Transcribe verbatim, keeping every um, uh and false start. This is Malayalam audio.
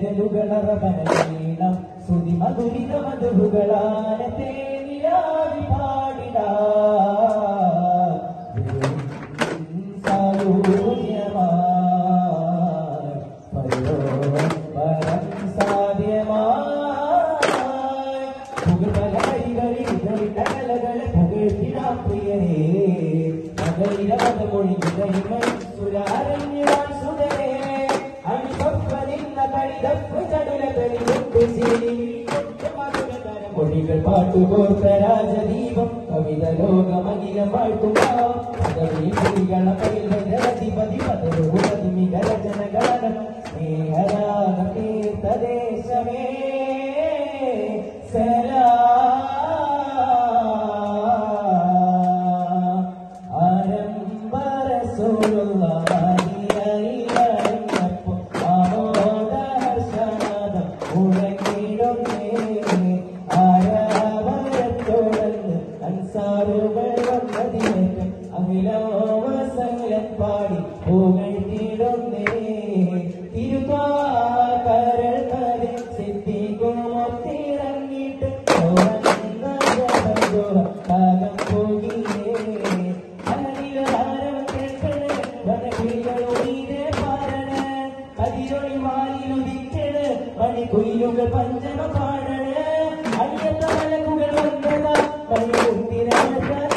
ജലുകളറവനീണം സുതി മധുരിത മധുകളാന തേനിലാവി പാടിട സായൂജ്യമായി പരം സാധ്യമായി പുകഴ്മലകളിൽ കലകളെ പുകഴ്ത്തിടാം പ്രിയരേ മകളിരവത മൊഴി ഇതൈമൈ സുരാരണ്യവാൻ സുതരേ മൊഴികൾ പാട്ടുപോർത്ത രാജദീപം കവിത ലോകമഖിലം വാഴ്ത്തുമാം പദവികളധിപതി പദവിഗരജനഗണനം സ്നേഹരാഗ തീർത്ഥദേശമേ സലാം ആരംഭരസൂലുള്ള പാടി പുകഴ്ത്തിടുന്നേ തിരുവാകരൽ സിദ്ധിക്കുമൊത്തിറങ്ങിട്ട് കാലം പോകിയേ അനിലാരം കേട്ടണ് വനകിളികളുടെ പാടണ അതിരൊളി വാലിലുദിക്കണ് മണിക്കുയിലുകൾ പഞ്ചമ പാടണ അയ്യത്ത മലകുകൾ വന്നത മണിക്കുത്തിര